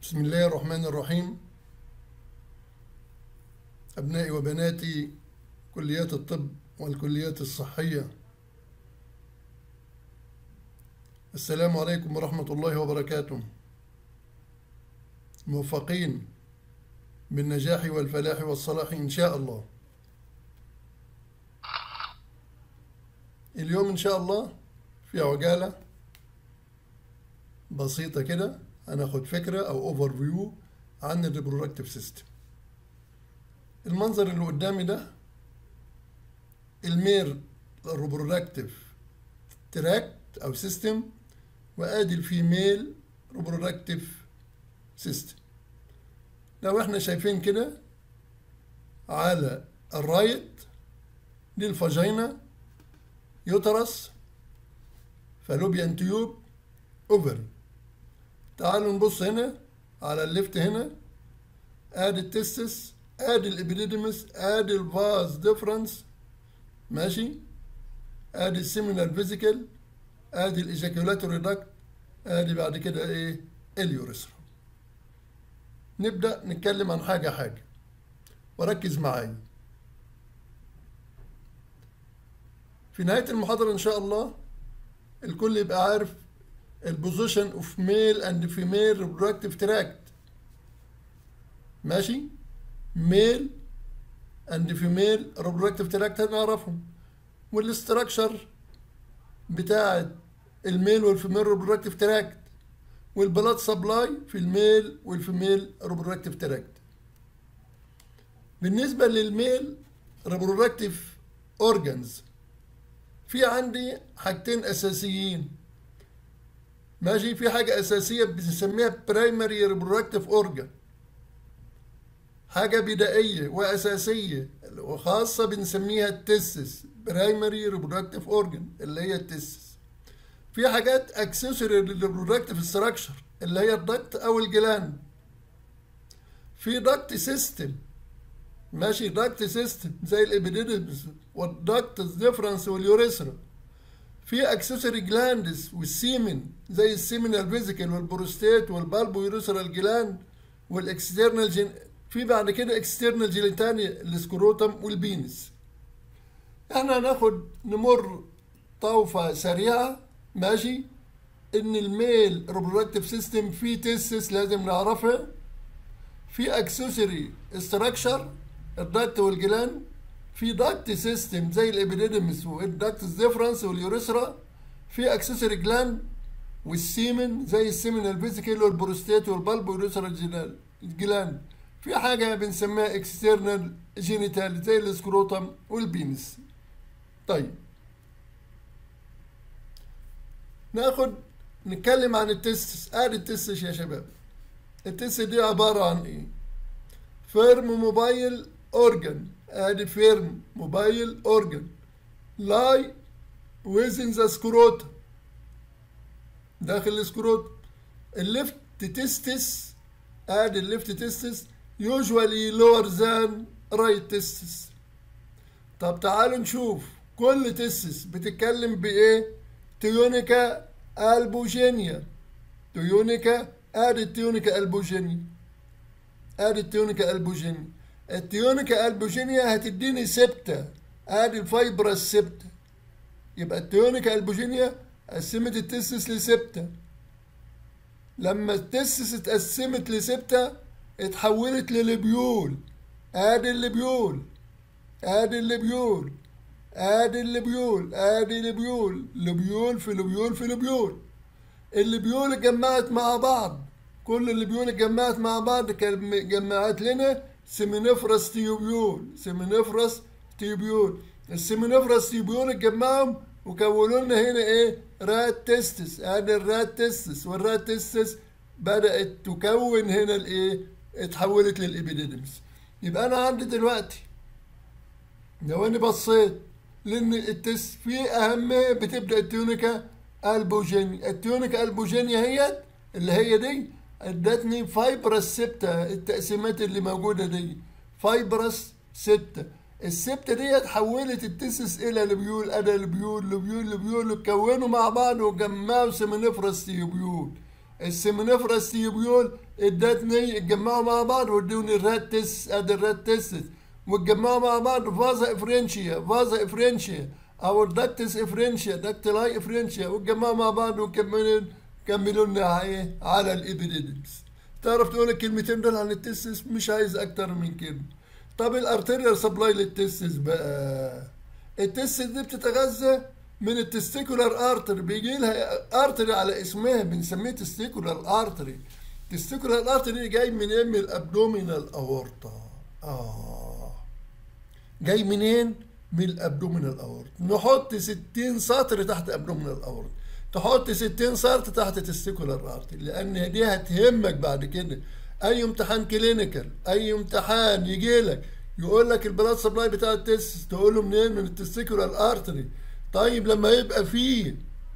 بسم الله الرحمن الرحيم. أبنائي وبناتي كليات الطب والكليات الصحية، السلام عليكم ورحمة الله وبركاته. موفقين بالنجاح والفلاح والصلاح إن شاء الله. اليوم إن شاء الله في عجالة بسيطة كده هناخد فكرة أو أوفر فيو عن الريبرودكتيف سيستم. المنظر اللي قدامي ده المير ريبرودكتيف تراكت أو سيستم، وآدي الفيميل ريبرودكتيف سيستم. لو احنا شايفين كده على الرايت دي الفاجينا، يوترس، فالوبيان تيوب، اوفري. تعالوا نبص هنا على الليفت، هنا ادي التستس، ادي الابيديديمس، ادي الفاز ديفرنس، ماشي، ادي السيمينال فيزيكال، ادي الايجاكيولاتوري داكت، ادي بعد كده ايه اليوريثرا. نبدأ نتكلم عن حاجة حاجة وركز معايا. في نهاية المحاضرة إن شاء الله الكل يبقى عارف البوزيشن اوف ميل اند فيميل ريبرودكتيف تراكت، ماشي، ميل اند فيميل ريبرودكتيف تراكت هنعرفهم، والاستراكشر بتاعة الميل والفيميل ريبرودكتيف تراكت، والبلاد سبلاي في الميل والفيميل ريبرودكتيف تراكت. بالنسبة للميل ريبرودكتيف اورجانز في عندي حاجتين اساسيين، ماشي. في حاجة اساسية بنسميها برايمري ريبرودكتيف اورجان، حاجة بدائية واساسية وخاصة بنسميها التستس، برايمري ريبرودكتيف اورجان اللي هي التستس. في حاجات اكسسوري للريبرودكتيف ستراكشر اللي هي الدكت او الجلاند. في دكت سيستم، ماشي، دكت سيستم زي الابيديديمس والدكت ديفرنس واليوريثرا. في اكسسوري جلاندز والسيمن زي السيمينال فيزيكال والبروستات والبالبو يوريثرال جلاند والاكسترنال في بعد كده اكسترنال جينيتاليا السكروتم والبينس. احنا هناخد نمر طوفة سريعة، ماشي. ان الميل ريبرودكتيف سيستم فيه تيسس لازم نعرفها، في اكسسوري استراكشر الدكت والجلاند، في دكت سيستم زي الابيديديمس والدكت ديفرنس واليوريثرا، في اكسسوري جلاند والسيمن زي السيمينال فيزيكال والبروستات والبالبو يوريثرال جلاند، في حاجه بنسميها اكسترنال جينيتال زي السكروتم والبينس. طيب نتكلم عن التستس. ادي التستس يا شباب. التستس دي عباره عن ايه؟ فيرم موبايل اورجان، ادي فيرم موبايل اورجان لاي within the scrotum، داخل السكروتم. الليفت تستس، ادي الليفت تستس usually lower than right testis. طب تعالوا نشوف كل تستس بتتكلم بايه. تيونيكا البوجينيا، تيونيكا، ادي التيونيكا البوجينيا، ادي التيونيكا البوجينيا. التيونيكا البوجينيا هتديني سبتة، ادي الفايبرس سبتة. يبقى التيونيكا البوجينيا قسمت التستس لسبتة. لما التستس اتقسمت لسبتة اتحولت للبيول، ادي الليبيول، ادي الليبيول، ادي الليبيول، ادي ليبيول، ليبيول في ليبيول في ليبيول. الليبيول اتجمعت مع بعض، كل الليبيول اتجمعت مع بعض جمعت لنا سيمينيفرس تيوبيول، سيمينيفرس تيوبيول. السيمينيفرس تيوبيول اتجمعهم وكونوا لنا هنا ايه؟ رات تستس، ادي الرات تستس، والرات تستس بدأت تكون هنا الايه؟ اتحولت للابيديديمس. يبقى انا عندي دلوقتي لو انا بصيت لان التست في اهميه بتبدا التيونيكا البوجينيا. التيونيكا البوجينيا هي اللي هي دي ادتني فايبرس سبتة. التقسيمات اللي موجوده دي فايبرس سبتة. السبتة دي حولت التستس الى لبيول، ادي لبيول لبيول لبيول، اتكونوا مع بعض وجمعوا سيمينيفرس تيوبيول. السمنفرس تيوبيول ادتني اتجمعوا مع بعض وادوني الراتس، ادي الراتس واتجمعوا مع بعض فازا افرنشيا، فازا افرنشيا او الدكتس افرنشيا، دكتلاي افرنشيا، واتجمعوا مع بعض كملوا لنا ايه على الابيديدمس. تعرف تقول الكلمتين دول عن التستس؟ مش عايز اكتر من كده. طب الارتيريال سبلاي للتستس بقى، التستس دي بتتغذى من التستيكولار ارتري، بيجي لها ارتري على اسمها بنسميه تستيكولار ارتري. تستيكولار ارتري جاي منين؟ من الابدومينال اورطه. جاي منين؟ من الابدومينال اورطه. نحط 60 سطر تحت ابدومينال اورطه، تحط 60 سطر تحت تستيكولار ارتري، لان دي هتهمك بعد كده. اي امتحان كلينيكال، اي امتحان يجي لك يقول لك البلاد سبلاي بتاع التستس، تقول له منين؟ من التستيكولار ارتري. طيب لما يبقى فيه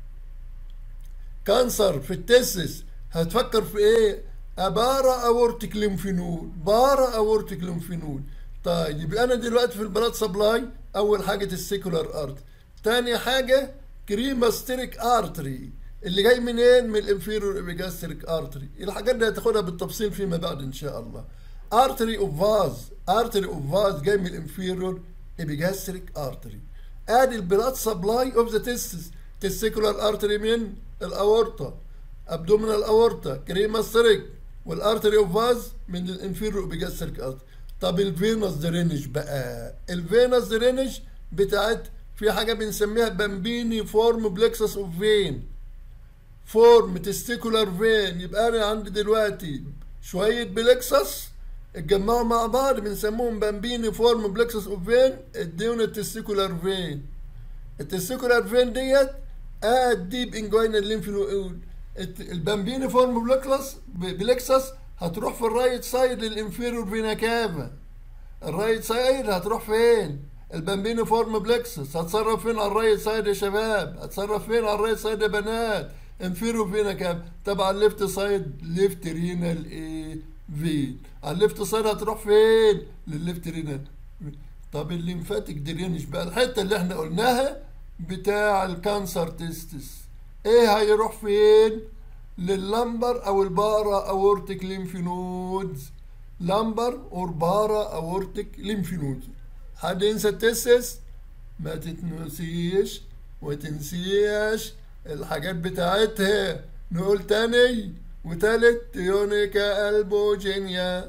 كانسر في التستس هتفكر في ايه؟ بارا اورتيك ليمفينود، بارا اورتيك ليمفينود. طيب يبقى انا دلوقتي في البلاد سبلاي اول حاجه التستيكولار ارتري، تاني حاجه كريماستريك ارتري اللي جاي منين؟ من الانفيرور ابيجاستريك ارتري. الحاجات دي هتاخدها بالتفصيل فيما بعد ان شاء الله. ارتري اوف فاز، ارتري اوف فاز جاي من الانفيرور ابيجاستريك ارتري. ادي البلاد سبلاي اوف ذا تستس، تستيكولار ارتري من الاورطه، ابدومينال اورطه، كريماستريك، والارتري اوف فاز من الانفيرور ابيجاستريك ارتري. طب الفينوس درينج بقى، الفينوس درينج بتاعت في حاجه بنسميها بامبيني فورم بلكسس اوف فين، فورم تستيكولار فين. يبقى انا عندي دلوقتي شويه بلكسس اتجمعوا مع بعض بنسموهم بامبيني فورم بلكسس اوف فين، ادونا التستيكولار فين. التستيكولار فين ديت ديب انجوينال ليمف نود. البامبيني فورم بلكسس هتروح في الرايت سايد للانفيرور فينا كافا. الرايت سايد هتروح فين؟ البامبيني فورم بلكسس هتصرف فين على الرايت سايد يا شباب؟ هتصرف فين على الرايت سايد يا بنات؟ انفيرور فينا كافا. طبعا الليفت سايد ليفت رينال ايه فين. على الليفت سايد هتروح فين؟ للليفت رينال. طب الليمفاتيك درينج بقى، الحته اللي احنا قلناها بتاع الكانسر تيستس، ايه هيروح فين؟ لللمبر او البارا اورتيك ليمف نودز، لمبر اور بارا اورتيك ليمف نودز. حد ينسى التيستس؟ ما تتنسيش وتنسيش الحاجات بتاعتها. نقول تاني وتالت، تيونيكا البوجينيا،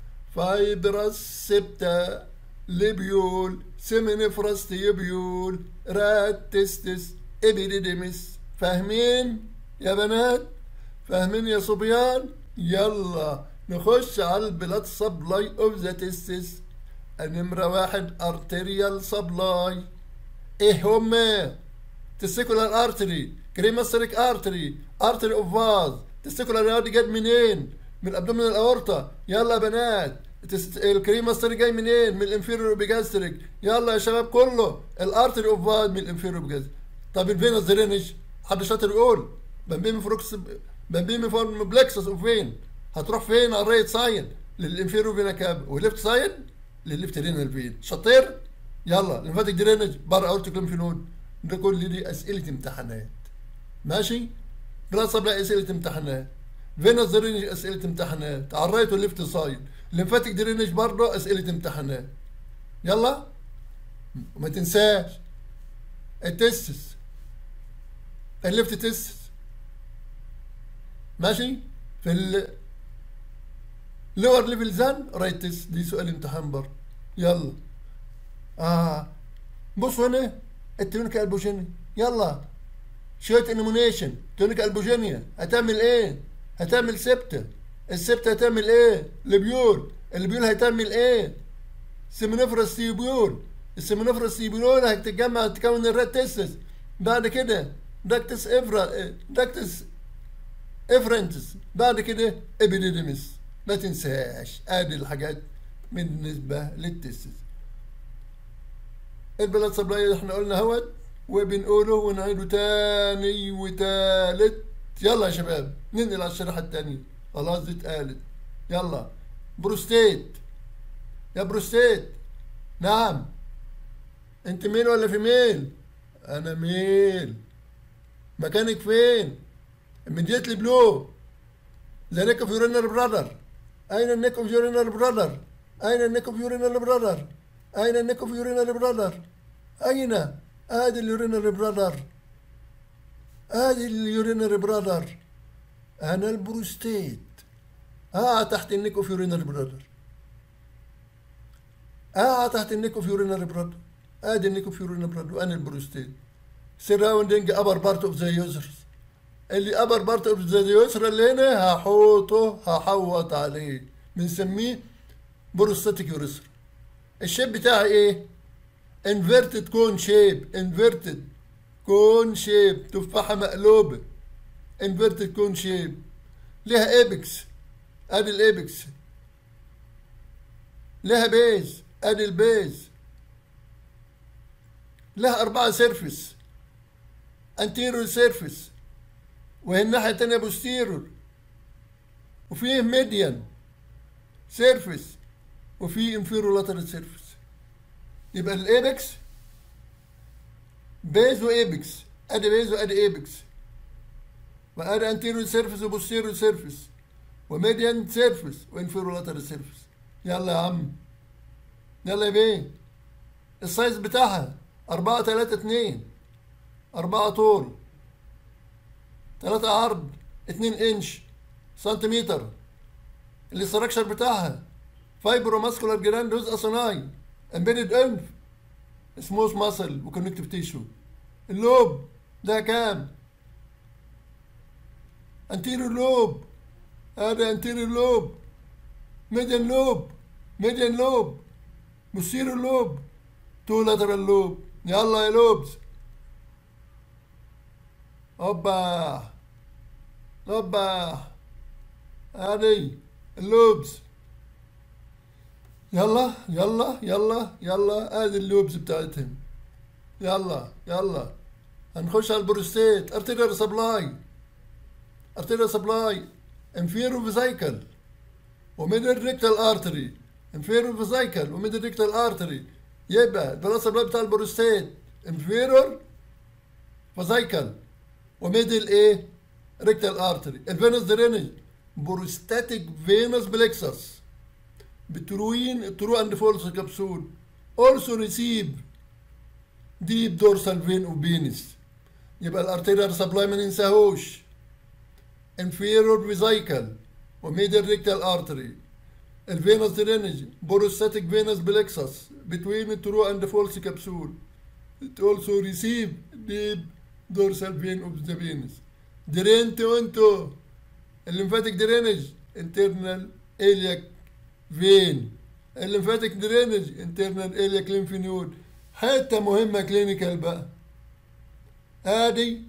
فايبرس سبتا، ليبيول، سيمينيفراس تيبيول، رات تستس، ابيديديمس. فاهمين يا بنات؟ فاهمين يا صبيان؟ يلا نخش على البلاد سبلاي اوف ذا تستس. نمرة واحد ارتريال سبلاي. ايه هما؟ تستيكولار ارتري، كريماستريك ارتري، ارتري اوف فاز. تستيكولار دي جت منين؟ من الابدومينال الاورطه. يلا يا بنات، الكريماستري جاي منين؟ من الانفيرور بيجاستريك. يلا يا شباب كله، الارتري اوف فاز من الانفيرور بيجاستريك. طب الفينوس درينج، حد شاطر يقول؟ بامبيمي فورم بلكسس اوف فين هتروح فين؟ على الرايت سايد للانفيرور فينا كاب، والليفت سايد للليفت رينال فين. شاطر؟ يلا الليمفاتيك درينج بره اورتيك ليمف نود. ده كل دي اسئله امتحانات. ماشي؟ بلاد سبلاي اسئله امتحانات، فينوس درينج اسئله امتحانات على الرايت والليفت سايد، الليمفاتيك درينج برضه اسئله امتحانات. يلا وما تنساش التستس، الليفت تستس. ماشي؟ في اللور ليفل زان رايت تست، دي سؤال امتحان برضه. يلا بصوا هنا التونيكا البوجينيا. يلا شويه انيمونيشن. تونيكا البوجينيا هتعمل ايه؟ هتعمل سبتة. السبتة هتعمل ايه؟ البيول. البيول هتعمل ايه؟ سيمينيفرس تيبيول. السيمينيفرس تيبيول هتتجمع تكون الرات تستس. بعد كده داكتس داكتس افرنتس. بعد كده ابيديديمس. ما تنساش ادي الحاجات بالنسبه للتستس. البلاد سبلاي اللي احنا قلنا اهوت وبنقوله ونعيده تاني وتالت. يلا يا شباب ننقل على الشريحه التانيه. خلاص دي اتقالت. يلا بروستيت. يا بروستيت. نعم. انت ميل ولا فيميل؟ انا ميل. مكانك فين؟ immediately below The neck of urinary bladder. أين النيك of urinary bladder؟ أين النيك of urinary bladder؟ أين النيك of urinary bladder؟ أين؟ آدي اليورينري برادر. آدي اليورينري برادر. أنا البروستيت. تحت النيك of urinary bladder. تحت النيك of urinary bladder. آدي النيك of urinary bladder وأنا البروستيت. surrounding upper part of the uterus. اللي upper part of the uterus اللي هنا هحوط عليه بنسميه بروستاتيك يوريثرا. الشيب بتاعها ايه؟ inverted cone shape. inverted cone shape. تفاحة مقلوبة. inverted cone shape. لها ايبكس. ادي الايبكس. لها بيز. ادي البيز. لها 4 سيرفيس. anterior سيرفيس. وهي الناحية التانية posterior. وفيه ميديان سيرفيس. وفيه inferior lateral سيرفيس. يبقى الايبكس بيز وايبكس. ادي بيز وادي ايبكس. وادي انتيريور سيرفيس وبوستيريور سيرفيس وميديان سيرفيس وانفيريور لاترال سيرفيس. يلا يا عم. يلا يا بيه. السايز بتاعها 4-3-2. 4 طول 3 عرض 2 انش سنتيمتر. الاستراكشر بتاعها فايبرو ماسكولار جراندوز اصناي امبيدد انف سموث ماسل وكونكتيف تيشو. اللوب ده كام؟ انتيريور لوب. هذا انتيريور لوب. ميديان لوب. ميديان لوب. بوستيريور لوب. 2 لاترال لوب. يلا يا لوبز. هوبا هوبا. ادي اللوبز. يلا يلا يلا يلا. ادي اللوبز بتاعتهم. يلا يلا هنخش على البروستيت. ارتيريال سبلاي. ارتيريال سبلاي انفيرو فيزايكل وميدل ريكتال ارتري. انفيرو فيزايكل وميدل ريكتال ارتري. يبقى البلاد سبلاي بتاع البروستيت انفيرور فيزايكل وميدل ايه؟ ريكتال ارتري. الفينوس درينج بروستاتيك فينوس بلكسس between true and false capsule. Also receive deep dorsal vein of penis. يبقى الارتيريال سبلاي ما ننساهوش. inferior vesicle وميدل ريكتال ارتري. الفينوس درينج بروستاتيك فينوس بلكسس between true and false capsule. It also receive deep dorsal vein of the penis. درينت انتو الليمفاتيك درينج internal iliac فين. الليمفاتيك درينج انترنال إلياك ليمف نود. حتة مهمة كلينيكال بقى. ادي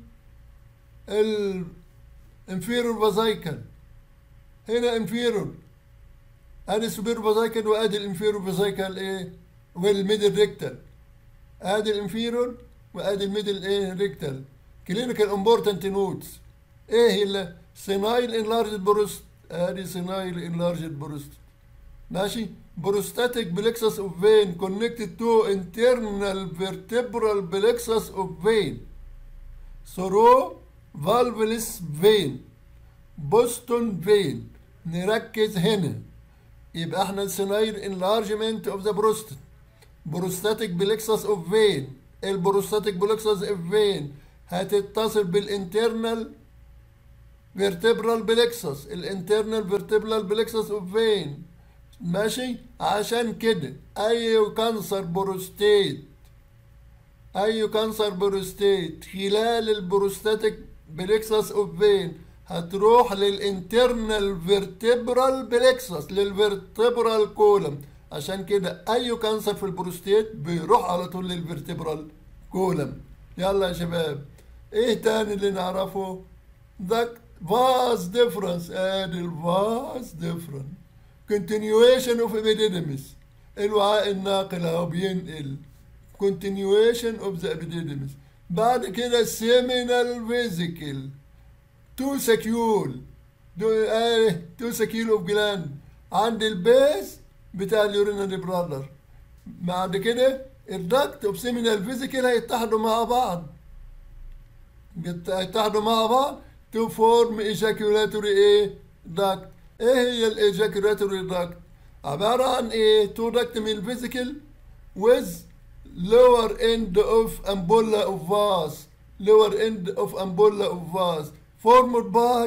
الانفيرور فازايكل. هنا انفيرور. ادي السوبيرور فازايكل وادي الانفيرور فازايكل ايه؟ والميدل ريكتال. ادي الانفيرور وادي الميدل ايه؟ ريكتال. كلينيكال امبورتنت نوتس. ايه هي؟ سينايل انلارجد بروست. ادي سينايل انلارجد بروست. ماشي. بروستاتيك بلكسس اوف فين كونكتد تو انترنال فيرتبرال بلكسس اوف فين ثرو فالفلس فين بوستون فين. نركز هنا. يبقى احنا سينايل انلارجمنت اوف ذا بروستات. بروستاتيك بلكسس اوف فين. البروستاتيك بلكسس اوف فين هتتصل بالانترنال فيرتبرال بلكسس. الانترنال فيرتبرال بلكسس اوف فين. ماشي. عشان كده اي كانسر بروستيت خلال البروستاتيك بلكسس اوف فين هتروح للانترنال فيرتبرال بلكسس للفيرتبرال كولم. عشان كده اي كانسر في البروستيت بيروح على طول للفيرتبرال كولم. يلا يا شباب. ايه تاني اللي نعرفه؟ ده فاز ديفرنس. ادي الفاز ديفرنس. continuation of epididymis. الوعاء الناقل اهو بينقل. continuation of the epididymis. بعد كده seminal vesicle. two saccule of gland عند البيس بتاع اليورينري برادر. بعد كده الدكت اوف seminal vesicle هيتحدوا مع بعض to form ejaculatory ايه؟ داكت. ايه هي الايجاكولاتوري داكت؟ عبارة عن ايه؟ تو داكت من الفيزيكال with lower end of ampulla of vase, lower end of ampulla of vase formed by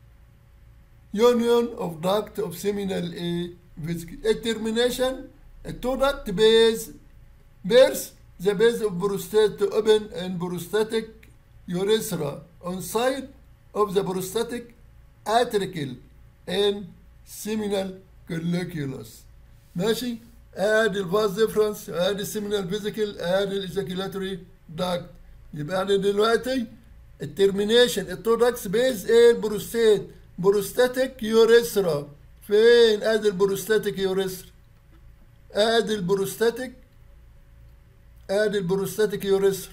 union of duct of seminal a vesicle. Termination two duct base bears the base of prostate to open and prostatic urethra on side of the prostatic atricle and seminal colliculus. ماشي؟ ادي الفاز ديفرنس، ادي السيمينال فيزيكال، ادي الايجاكيولاتوري داكت. يبقى انا دلوقتي الترمينيشن التو داكتس بيز ايه؟ البروستات، بروستاتيك يوريثرا. فين؟ ادي البروستاتيك يوريثرا، ادي البروستاتيك، ادي البروستاتيك يوريثرا.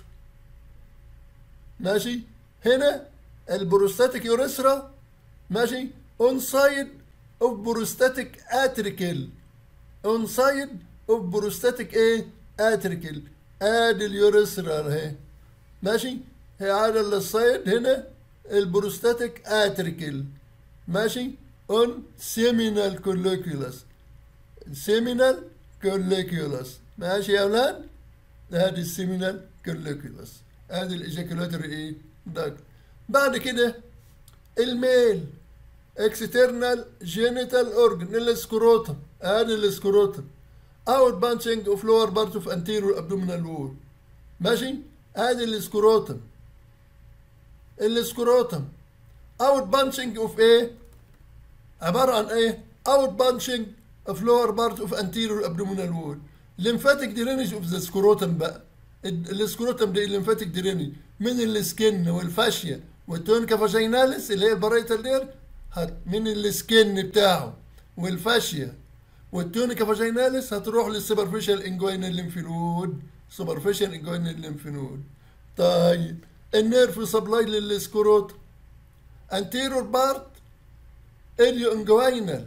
ماشي؟ هنا البروستاتيك يوريثرا ماشي اون سايد اوف بروستاتيك اتريكل، اون سايد اوف بروستاتيك ايه؟ اتريكل. ادي اليوريثرا اهي ماشي، هي على السايد هنا البروستاتيك اتريكل ماشي اون سيمينال كوليكيولس، سيمينال كوليكيولس. ماشي يا اولاد؟ ادي السيمينال كوليكيولس، ادي الايجاكولاتوري ايه؟ داكت. بعد كده الميل اكسترنال جينيتال اورجن السكروتم، ادي السكروتم. اوت بانشنج اوف لور بارت اوف انتيريور ابدومينال وول. ماشي؟ ادي السكروتم، السكروتم. اوت بانشنج اوف ايه؟ عباره عن ايه؟ اوت بانشنج اوف لور بارت اوف انتيريور ابدومينال وول. ليمفاتيك درينج اوف ذا سكروتم بقى. السكروتم دي الليمفاتيك درينج من السكن والفاشيا والتونيكا فاجيناليس اللي هي البرايتال دير، من السكن بتاعه والفاشيا والتونيكا فاجيناليس هتروح للسوبرفيشال انجوينال ليمفنود، سوبرفيشال انجوينال ليمفنود. طيب النيرف سبلاي للسكروتم anterior part ilioinguinal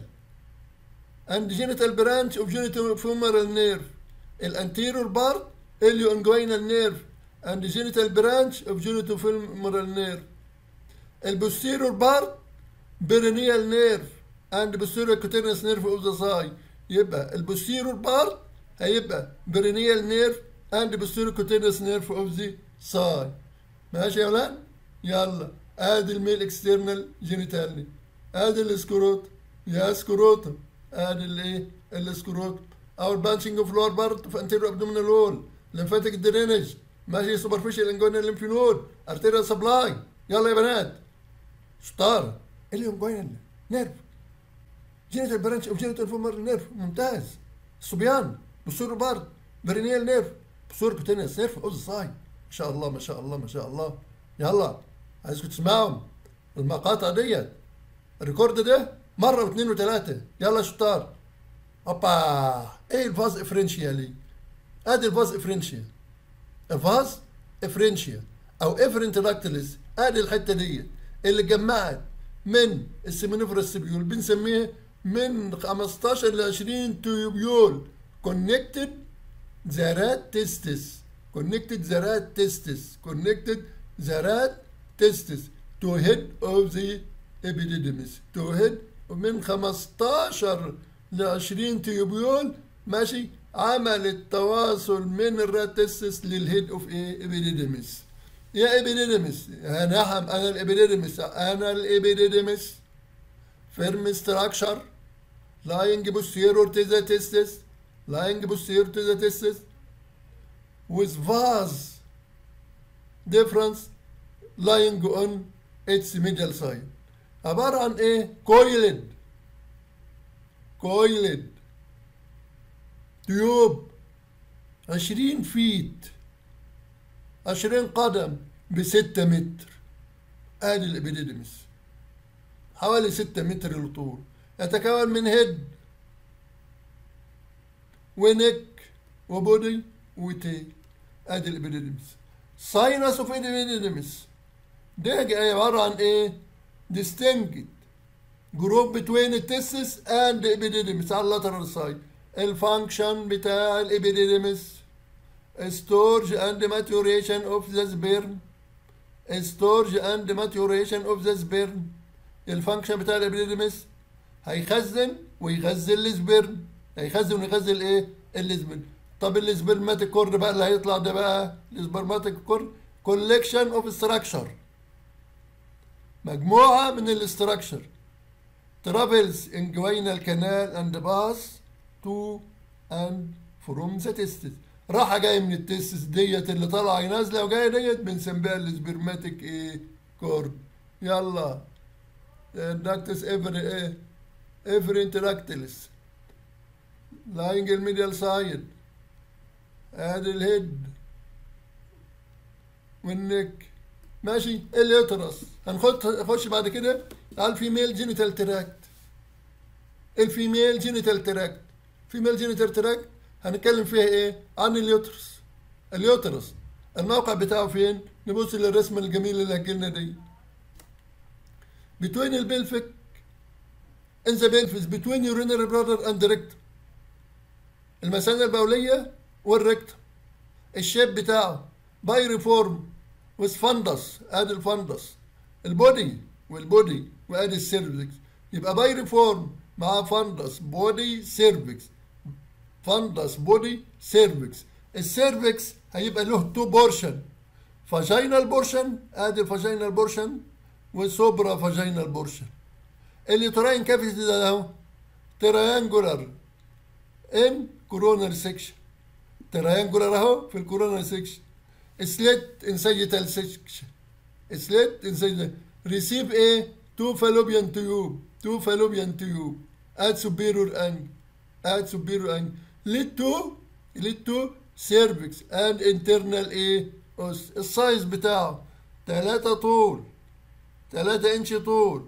and genital branch of genitofemoral nerve. الانتيريور بارت ilioinguinal nerve and genital branch of genitofemoral nerve. البوستيريور بارت perineal nerve and posterior cutaneous nerve of the thigh. يبقى البوستيريور بارت هيبقى perineal nerve and posterior cutaneous nerve of the thigh. ماشي يا ولاد؟ يلا ادي الميل اكسترنال جينيتالي، ادي السكروت يا سكروتم، ادي الايه؟ السكروتم. او البانشنج اوف لور بارت اوف انتيريور ابدومينال وول، ليمفاتيك درينج ماشي، سوبرفيشال انجوينال ليمفنود، ارتيريال سبلاي. يلا يا بنات شطار. الانجوينال نيرف، جينيتال برانش اوف جينيتال فيمورال نيرف، ممتاز. الصبيان بوستيريور بارت برينيال نيرف، بوستيريور كوتينيوس نيرف اوف ذا ساي. ما شاء الله ما شاء الله ما شاء الله. يلا عايزكم تسمعوا المقاطع ديت، الريكورد ده مره واثنين وثلاثه. يلا شطار. اوبا ايه الفاز افرنشيا لي؟ ادي الفاز افرنشيا، الفاز افرنشيا او افرنت داكتيلس. ادي الحته ديت اللي جمعت من السيمينيفرس تيبيول، بنسميها من 15 ل 20 تيوبيول كونكتد زارات تستس، كونكتد زارات تستس، كونكتد زارات تستس تو هيد اوف ذا ابيديديمس، تو هيد من 15 ل 20 تيوبيول ماشي، عمل التواصل من الرات تستس للهيد اوف ايه؟ ابيديديمس. يا ابيديديمس، يا نعم انا الابيديديمس، انا الابيديديمس. فيرم ستراكشر lying posterior to the testis، lying posterior to the testis with vase difference lying on its medial side. عبارة عن ايه؟ coiled، coiled تيوب 20 فيت، 20 قدم ب6 متر. ادي الابيديديمس حوالي 6 متر الطول، يتكون من هيد ونك وبودي وتيل. ادي الابيديديمس. ساينس اوف ابيديديمس ده عباره عن ايه؟ distinct group between التستس and ابيديديمس على اللاترال سايد. الفانكشن بتاع الابيديديمس storage and maturation of the sperm، storage and maturation of the sperm. الفانكشن بتاع الابيديديمس هيخزن ويغذي السبرم، هيخزن ويغذي الايه؟ السبرم. طب السبرماتيك كورد بقى اللي هيطلع ده بقى، السبرماتيك كورد كولكشن اوف ستراكشر، مجموعه من الاستراكشر travels inguinal canal and pass to and from the testis. راحه جايه من التستس ديت اللي طالعه نازله وجايه ديت بنسميها السبرماتيك ايه؟ كورد. يلا الداكتس افرنت داكتيلس لاينج الميديال سايد، ادي الهيد والنك. ماشي. اليوترس هنخش بعد كده على الفيميل جينيتال تراكت. الفيميل جينيتال تراكت، فيميل جينيتال تراكت هنتكلم فيها ايه؟ عن اليوترس. اليوترس الموقع بتاعه فين؟ نبص للرسمه الجميله اللي هتجيلنا دي. between البلفيك in the pelvis between urinary bladder and rectum، المثانه البوليه والريكتم. الشيب بتاعه بايريفورم with فندس، ادي الفندس. البودي والبودي وادي السيرفكس، يبقى بايريفورم مع فندس بودي سيرفكس، فندس بودي سيرفكس. السيرفكس هيبقى له تو بورشن، فاجينال بورشن، ادي الفاجينال بورشن وسوبرا فاجينال بورشن. اليوتراين كافيتي ده اهو تريانجولار ان كورونال سيكشن، تريانجولار اهو في الكورونال سيكشن. سليت ان سيجيتال سيكشن، سليت ان سيجيتال. ريسيف ايه؟ تو فالوبيان تيوب، تو فالوبيان تيوب at superior angle، at superior angle lead to cervix and internal ايه؟ os. السايز بتاعه 3 طول، 3 انش طول،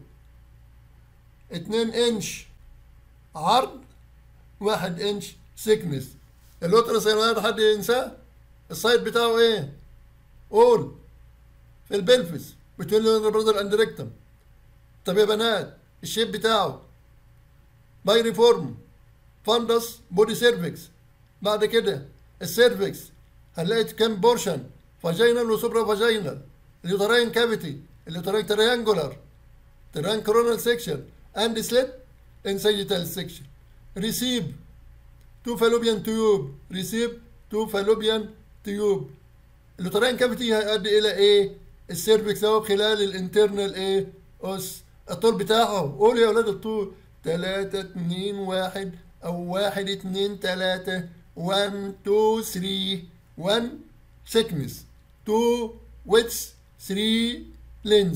2 انش عرض، 1 انش سيكنس. الوترس يا حد ينساه؟ السايد بتاعه ايه؟ اول في البلفس بتقول له برادر اند ريكتم. طب يا بنات الشيب بتاعه بايريفورم فاندس بودي سيرفكس. بعد كده السيرفكس هنلاقي كام بورشن؟ فاجينال وسوبرا فاجينال. اليوتراين كافيتي، اليوتراين تريانجولار، تريان كورونال سيكشن اند سليت ان سيجيتال سيكشن. ريسيف تو فالوبيان تيوب، ريسيف تو فالوبيان تيوب. اليوتراين كافيتي هيؤدي الى ايه؟ السيرفكس اهو خلال الانترنال ايه؟ اس. الطول بتاعه قول يا اولاد الطول 3 2 1 او 1 2 3 1 2 3 1 thickness 2 width 3 length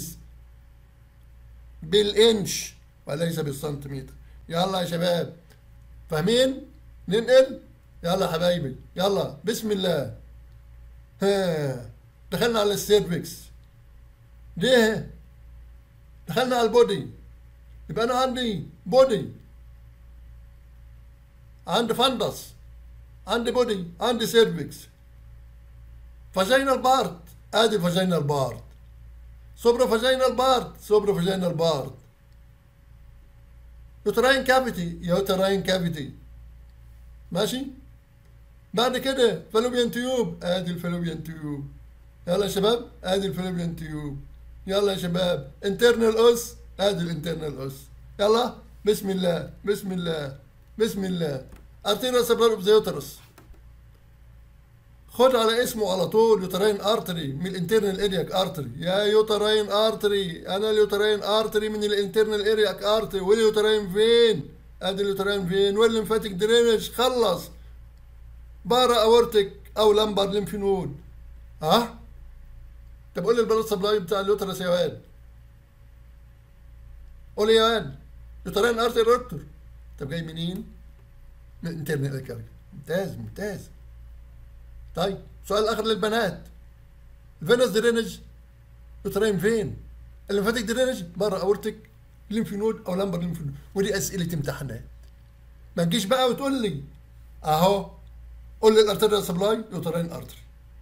بالانش وليس بالسنتيمتر. يلا يا شباب فاهمين؟ ننقل. يلا يا حبايبي يلا بسم الله. ها دخلنا على السيرفكس ده، دخلنا على البودي. يبقى انا عندي بودي، عندي فندس، عندي بودي، عندي سيرفكس. فاجينال بارت، ادي فاجينال بارت. سوبرا فاجينال بارت، سوبرا فاجينال بارت. يوتراين كافيتي، يوتراين كافيتي. ماشي؟ بعد كده فالوبيان تيوب، ادي الفالوبيان تيوب. يلا يا شباب ادي الفالوبيان تيوب. يلا يا شباب انترنال اس، ادي الانترنال اس. يلا بسم الله بسم الله بسم الله. ارتيريال سبلار اوف ذا يوترس، خد على اسمه على طول يوتراين ارتري من الانترنال ارياك ارتري. يا يوتراين ارتري، انا اليوتراين ارتري من الانترنال ارياك ارتري. واليوتراين فين؟ ادي اليوتراين فين؟ والليمفاتيك درينج خلص بارا اورتيك او لمبر ليمف نود. ها؟ طب قول لي البلد سبلاي بتاع اليوترس يا واد. قول لي يا واد يوتراين ارتري دكتور. طب جاي منين؟ من الانترنال ارياك. ممتاز ممتاز. طيب سؤال اخر للبنات. الفينس درينج يوتراين فين؟ الليمفاتيك درينج بره اورتيك ليمف نود او لمبر ليمف نود. ودي اسئله امتحانات. ما تجيش بقى وتقول لي اهو قول لي الارتيريال سبلاي يوتراين ارتري.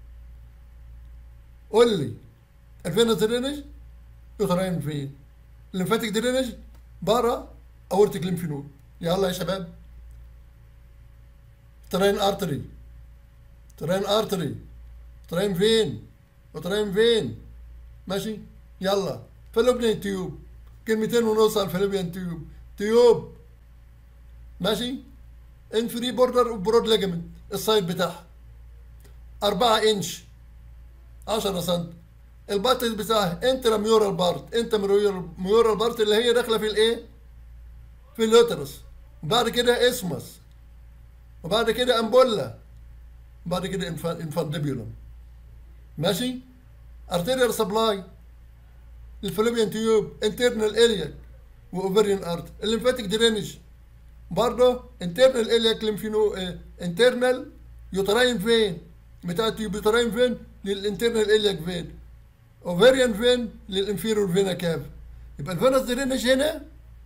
قول لي الفينس درينج يوتراين فين؟ الليمفاتيك درينج بره اورتيك ليمف نود. يلا يا شباب يوتراين ارتري، يوتراين ارتري، يوتراين فين؟ يوتراين فين؟ ماشي؟ يلا فالوبيان تيوب كلمتين ونص على الفالوبيان تيوب. تيوب ماشي، انفري بوردر وبرود ليجمنت السايد بتاعها 4 انش 10 سم. البارت بتاعها انترا ميورال بارت، ميورال بارت اللي هي داخله في الايه؟ في اليوترس. وبعد كده اسمس، وبعد كده امبولا، وبعد كده انفانديبيولم. ماشي. ارتيريال سبلاي الفالوبيان تيوب انترنال الياك واوفريان ارت. الليمفاتيك درينج برضه انترنال الياك ليمفينو انترنال يوتراين فين بتاع التيوب، يوتراين فين للانترنال الياك فين، اوفريان فين للانفيرور فينا كاف. يبقى الفينس درينج هنا،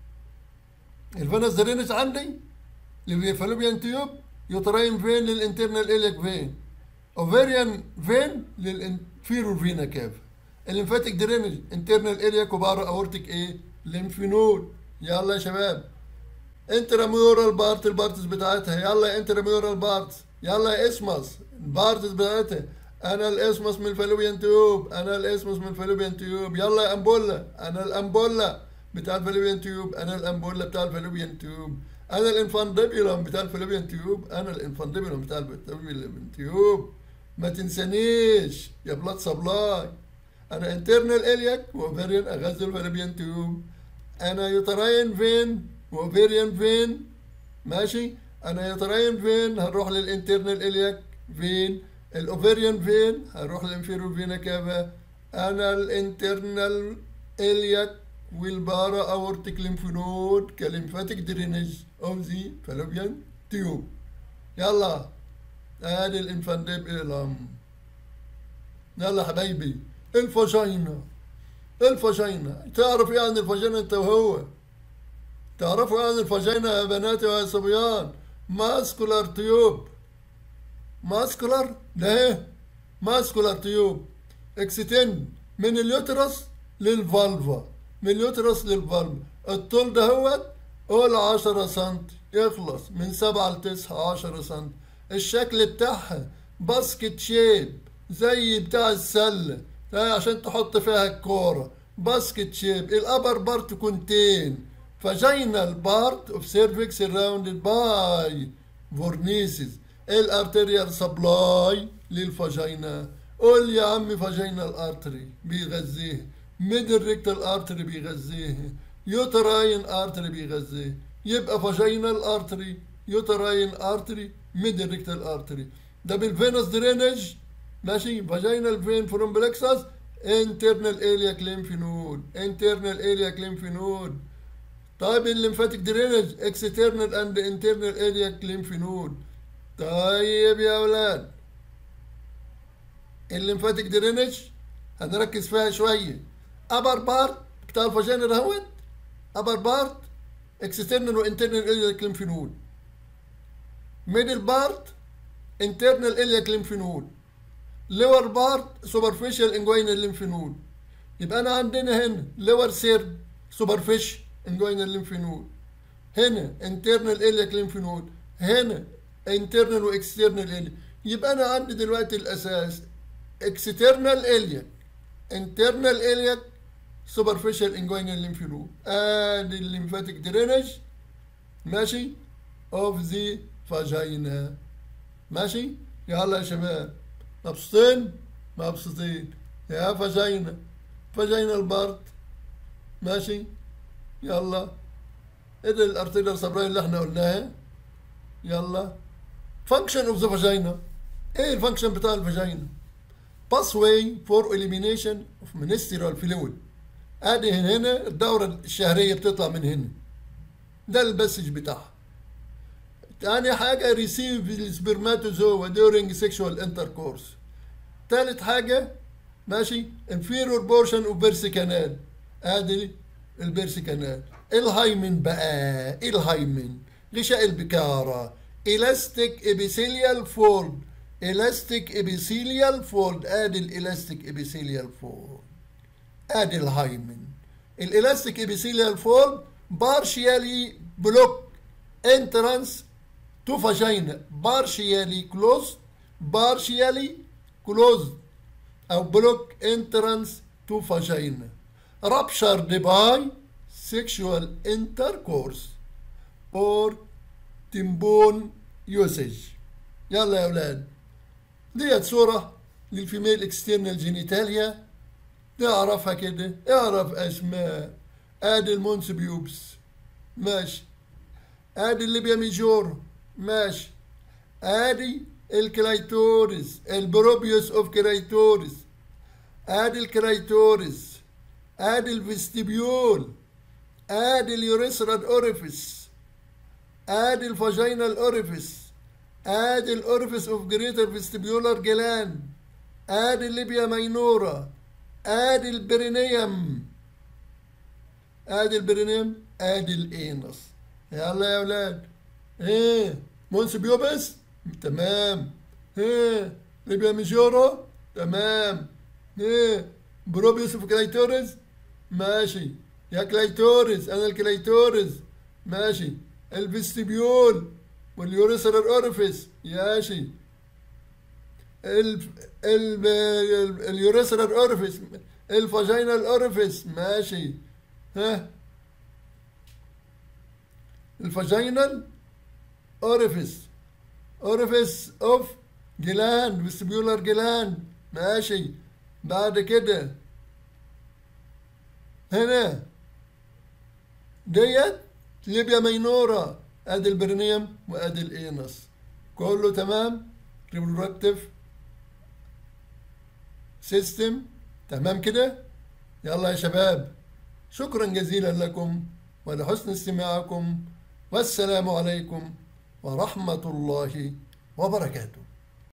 الفينس درينج عندي للفالوبيان تيوب يوتراين فين للانترنال الياك فين، اوفريان فين للانفيرور فينا كاف. الليمفاتيك درينج انترنال الياك وبارا اورتيك ايه؟ ليمفينود. يلا يا شباب انتراميورال بارت البارتس بتاعتها، يلا يا انتراميورال بارتس، يلا يا اسمس البارتس بتاعتها. انا الاسمس من الفالوبيان تيوب، انا الاسمس من الفالوبيان تيوب. يلا يا امبولا، انا الامبولا بتاع الفالوبيان تيوب، انا الامبولا بتاع الفالوبيان تيوب. انا الانفانديبيولم بتاع الفالوبيان تيوب، انا الانفانديبيولم بتاع الفالوبيان تيوب. ما تنسانيش يا بلاد سبلاي. انا انترنال الياك واوفريان اغذي الفالوبيان تيوب. انا يوتراين فين واوفريان فين. ماشي. انا يوتراين فين هنروح للانترنال الياك فين، الاوفريان فين هنروح للانفيرور فينا كافا. انا الانترنال الياك والبارا اورتيك ليمفنود كليمفاتيك درينج اوف ذا فالوبيان تيوب. يلا ادي الانفانديبيولم. يلا حبايبي الفاجينا. الفاجينا تعرف ايه عن الفاجينا انت وهو؟ تعرفوا ايه عن الفاجينا يا بناتي ويا صبيان؟ ماسكولار تيوب. ماسكولار ده ايه؟ ماسكولار تيوب اكستند من اليوترس للفالفا، من اليوترس للفالفا. الطول ده هو قول 10 سم، يخلص من 7 ل 9 10 سم. الشكل بتاعها باسكت شيب زي بتاع السله عشان تحط فيها الكوره. باسكت شيب. الابر بارت كونتين فاجينال بارت اوف سيرفكس سراوندد باي فورنيسز. الارتريال سبلاي للفاجينا. قول يا عم فاجينال ارتري بيغذيه، ميدل ريكتال ارتري بيغذيه، يوتراين ارتري بيغذيه. يبقى فاجينال ارتري، يوتراين ارتري، ميدل ريكتال ارتري. ده بالفينوس درينج. ماشي. فاجينال فين فروم بلكسس انترنال الياك ليمفينود، انترنال الياك ليمفينود. طيب الليمفاتيك درينج اكسترنال اند انترنال الياك ليمفينود. طيب يا اولاد الليمفاتيك درينج هنركز فيها شويه. ابر بارت بتاع الفاجينا دهوت، ابر بارت اكسترنال وانترنال الياك ليمفينود. ميدل بارت انترنال الياك ليمفينود. لور بارت سوبرفيشال انجوينال ليمفينود. يبقى انا عندنا هنا لور سيرد سوبرفيشال انجوينال ليمفينود، هنا انترنال الياك ليمفينود، هنا انترنال واكسترنال الياك. يبقى انا عندي دلوقتي الاساس اكسترنال الياك، انترنال الياك، سوبرفيشال انجوينال ليمفينود. ادي الليمفاتيك درينج ماشي اوف ذا فاجينا. ماشي. يلا يا شباب مبسوطين؟ مبسوطين يا فاجينا. فاجينال بارت ماشي. يلا ادي الارتيريال سبلاي اللي احنا قلناها. يلا فانكشن اوف ذا فاجينا. ايه الفانكشن بتاع الفاجينا؟ باثواي فور اليمينيشن اوف منسترال فلويد. ادي هنا الدوره الشهريه بتطلع من هنا، ده البسج بتاعها. تاني حاجه ريسيف السبرماتوزوا دورينج سيكشوال انتركورس. تالت حاجه ماشي انفيرور بورشن اوف بيرسي كانال. ادي البيرسي كانال. الهايمن بقى، الهايمن غشاء البكاره الاستيك ابيثيليال فولد، الاستيك ابيثيليال فولد. ادي الالاستيك ابيثيليال فولد، ادي الهايمن. الالاستيك ابيثيليال فولد بارشيالي بلوك انترانس تو فاجينا، بارشيالي كلوز، بارشيالي كلوز او بلوك انترانس تو فاجينا. رابشرد باي sexual intercourse or tampon usage. يلا يا أولاد، ديت صورة للفيميل اكسترنال جينيتاليا، تعرفها كده، اعرف أسماء. آدي المونس بيوبس، ماشي. آدي الليبيا ميجور، ماشي. آدي الكلايتوريس، البروبيوس اوف كلايتوريس. آدي الكلايتوريس، آدي الفيستيبيول، آدي اليوريثرال أوريفيس، آدي الفاجينال أوريفيس، آدي الأوريفيس اوف جريتر فيستيبيولار جلاند، آدي الليبيا ماينورا، آدي البرينيوم، آدي البرينيوم، آدي الإينس. يلا يا أولاد، إيه مونس بيوبس، تمام. إيه ليبيا ميجورا، تمام. إيه بروبيوس اوف كلايتوريس، ماشي. يا كلايتوريس، أنا الكلايتوريس، ماشي. الفيستيبيول واليوريثرال أوريفيس، ماشي. اليوريثرال أوريفيس، الفاجينال أوريفيس، ماشي. ها الفاجينال أوريفيس، أوريفيس أوف جلاند، فيستيبيولار جلاند، ماشي. بعد كده هنا ديت ليبيا ماينورا، ادي البرينيوم وادي الانس، كله تمام. ريبرودكتيف سيستم، تمام كده. يلا يا شباب، شكرا جزيلا لكم ولحسن استماعكم، والسلام عليكم ورحمة الله وبركاته.